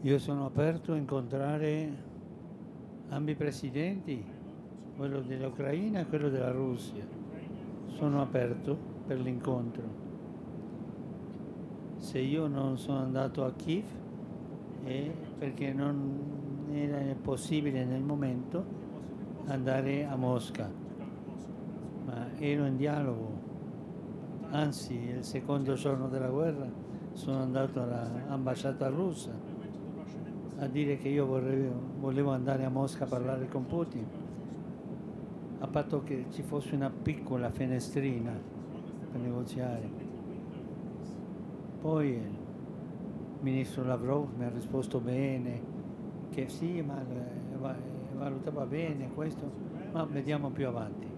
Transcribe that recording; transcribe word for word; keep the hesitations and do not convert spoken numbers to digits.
Io sono aperto a incontrare ambi i presidenti, quello dell'Ucraina e quello della Russia. Sono aperto per l'incontro. Se io non sono andato a Kiev è perché non era possibile nel momento andare a Mosca, ma ero in dialogo. Anzi, il secondo giorno della guerra sono andato all'ambasciata russa a dire che io vorrei, volevo andare a Mosca a parlare con Putin, a patto che ci fosse una piccola finestrina per negoziare. Poi il ministro Lavrov mi ha risposto bene, che sì, ma valutava bene questo, ma vediamo più avanti.